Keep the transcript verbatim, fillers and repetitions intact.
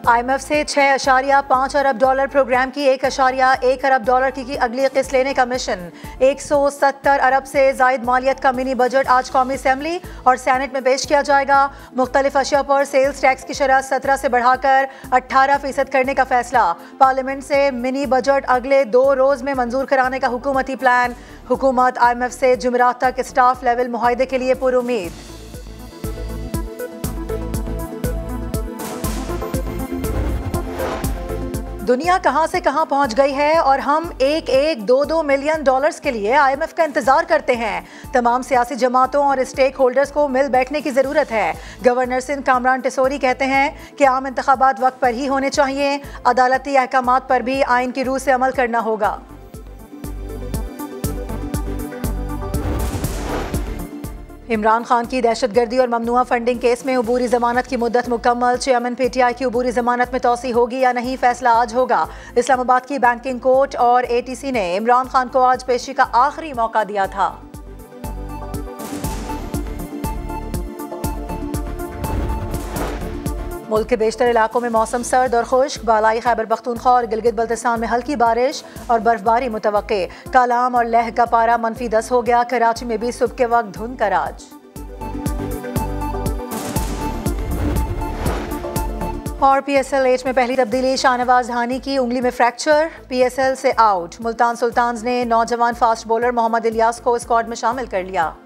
I am F से छः अशारिया पाँच अरब डॉलर प्रोग्राम की एक अशारिया एक अरब डॉलर की, की अगली किस्त लेने का मिशन। एक सौ सत्तर अरब से जायद मालियत का मिनी बजट आज कौमी असम्बली और सैनेट में पेश किया जाएगा। मुख्तलिफ अशिया पर सेल्स टैक्स की शरह सत्रह से बढ़ाकर अट्ठारह फीसद करने का फैसला। पार्लियामेंट से मिनी बजट अगले दो रोज में मंजूर कराने का हुकूमती प्लान। हुकूमत आई एम एफ से जुमेरात तक स्टाफ लेवल मुआहदे के लिए पुरुमीद। दुनिया कहां से कहां पहुंच गई है और हम एक एक दो दो मिलियन डॉलर्स के लिए आई एम एफ का इंतजार करते हैं। तमाम सियासी जमातों और स्टेक होल्डर्स को मिल बैठने की जरूरत है। गवर्नर सिंध कामरान टिसोरी कहते हैं कि आम इंतखाबात वक्त पर ही होने चाहिए। अदालती अहकामात पर भी आइन की रूह से अमल करना होगा। इमरान खान की दहशतगर्दी और ममनुआ फंडिंग केस में अबूरी जमानत की मुद्दत मुकम्मल। चेयरमैन पी टी आई की अबूरी जमानत में तोसी होगी या नहीं, फैसला आज होगा। इस्लामाबाद की बैंकिंग कोर्ट और ए टी सी ने इमरान खान को आज पेशी का आखिरी मौका दिया था। मुल्क के बेशतर इलाकों में मौसम सर्द और खुश्क। बालाई खैबर पख्तूनख्वा और गिलगित बल्तिस्तान में हल्की बारिश और बर्फबारी मुतवक्के। कालाम और लेह का पारा मनफी दस हो गया। कराची में भी सुबह के वक्त धुंध का राज। और पी एस एल एच में पहली तब्दीली, शाहनवाज धानी की उंगली में फ्रैक्चर, पी एस एल से आउट। मुल्तान सुल्तान्स ने नौजवान फास्ट बॉलर मोहम्मद इलियास को स्क्वाड में शामिल कर लिया।